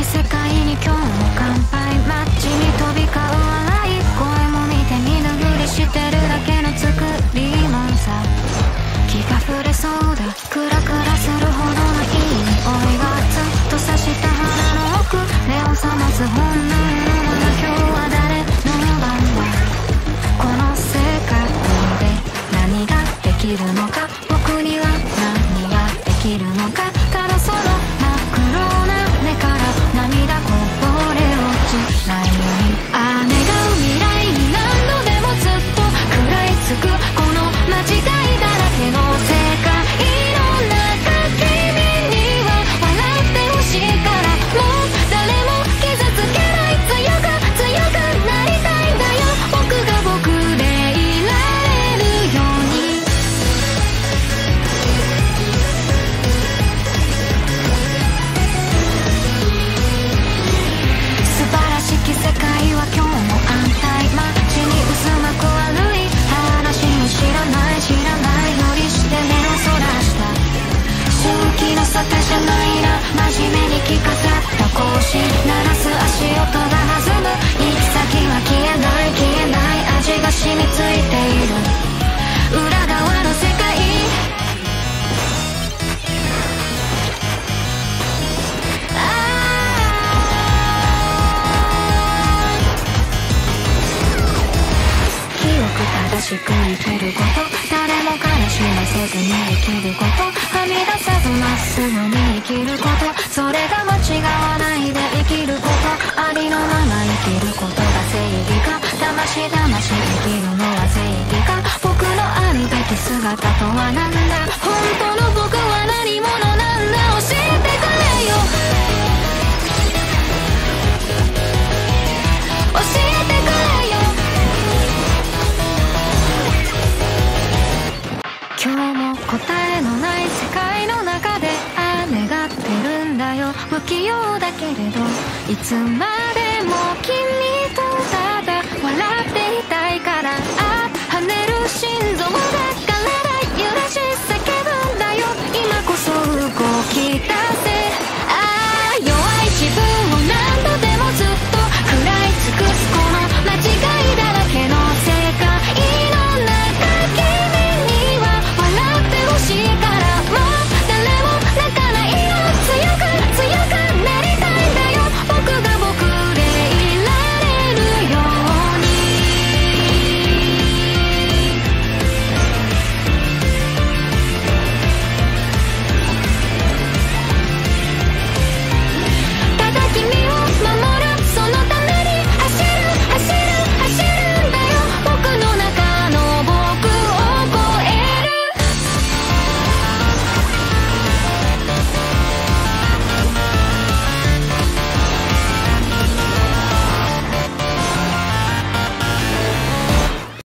世界に今日も乾杯。街に飛び交う笑い声も見て見ぬふりしてるだけの作りもんさ。気が触れそうだクラクラするほどのいい匂いがずっと刺した腹の奥目を覚ます本能のまま今日は誰の番だ。この世界で何ができるのか僕には何ができるのか。ただその真っ黒な目から涙こぼれ落ちないように。雨が未来に何度でもずっと食らいつくこの間違いだらけの世界の中君には笑ってほしいからもう誰も傷つけない強くなりたいんだよ。僕が僕でいられるように。素晴らしき世界は今日も安泰。街に渦巻く悪い話も知らないよりして目をそらした。周期の沙汰じゃないな真面目に着飾った格子鳴らす足音が弾む。行き先は消えない味が染みついている裏側の世界。記憶正しく生きること誰も悲しませずに生きることはみ出さずまっすぐに生きることそれが間違わないで生きることありのまま生きることが正義か魂生きるのは正義か。僕のあるべき姿とは何だ本当の僕は何者なんだ教えてくれよ教えてくれよ。今日も答えのない世界の中で願ってるんだよ。不器用だけれどいつまでも君とただ笑っていたいから跳ねる心臓だから揺らし叫ぶんだよ。今こそ動き出す